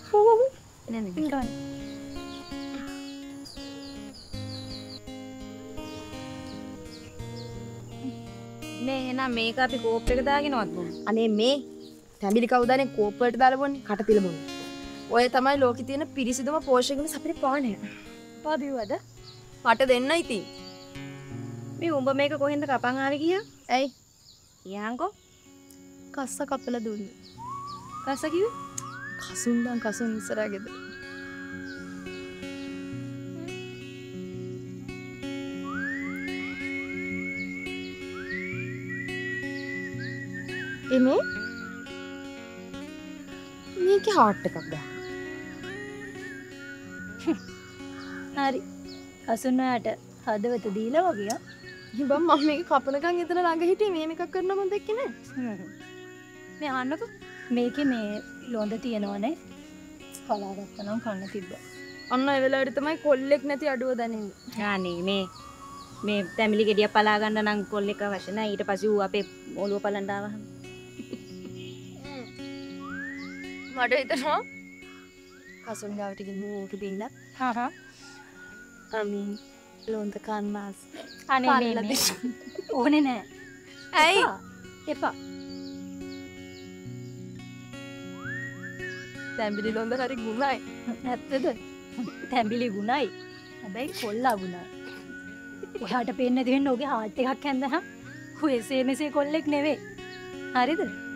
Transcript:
නේ එනා මේක අපි කෝප් එක දාගෙනවත් බොමු. අනේ මේ තැඹිලි කවුදානේ කෝප් වලට දාලා බොන්නේ කට පිළඹුනේ. ඔය තමයි ලෝකේ තියෙන පිරිසිදුම පෝෂක ගුණ සපිරි පානය. පාබිවද? මට දෙන්න ඉතින්. මේ උඹ මේක කොහෙන්ද කපන් ආවේ ගියා? ඇයි? යහන්කෝ. කස්ස කපලා දුන්නේ. කස්ස කිව්වේ? කසුන්දන් කසුන් ඉස්සරහා ගෙදර. එමේ මේකේ හાર્ට් එකක් දාන්න. හරි. කසුන් වලට හදවත දීලා වගේ ආ. ඉබම් මම මේක කපනකන් එතන ළඟ හිටියේ මේ මේකක් කරනවා මම දැක්කේ නෑ. මේ අහන්නකෝ. මේකේ මේ ලොඳ තියෙනවනේ. කලාගත්තා නම් කන්න තිබ්බා. අන්න ඒ වෙලාවට තමයි කොල්ලෙක් නැති අඩුව දැනෙන්නේ. අනේ මේ තැමිලි ගෙඩිය පලා ගන්න නම් කොල්ලෙක් අවශ්‍ය නැහැ. ඊට පස්සේ ඌ අපේ ඔළුව පලන්න ආවහම. මට හිතෙනවා කසුන් ගාවට ගිහින් මේක බින්න. අමීන් ලොන්ද කන්නාස්. අනේ මේ ඕනේ නෑ. ඇයි? එපා. තැඹිලි ලොන්ද හරි ගුණයි. නැත්තද? තැඹිලි ගුණයි. හැබැයි කොල්ලා ගුණයි. ඔයාට පේන්න දෙන්න ඔගේ හાર્ට් එකක් හැන්දහම. ඔය එසේ මෙසේ කොල්ලෙක් නෙවෙයි. හරිද?